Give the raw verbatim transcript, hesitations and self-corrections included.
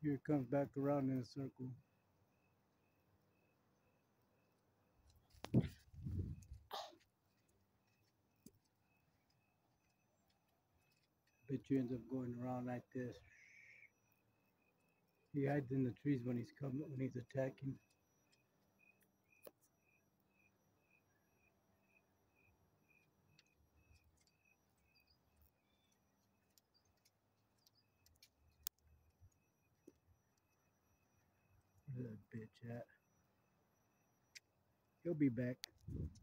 Here it comes back around in a circle. Bet you ends up going around like this. He hides in the trees when he's coming when he's attacking. Where's that bitch at? He'll be back.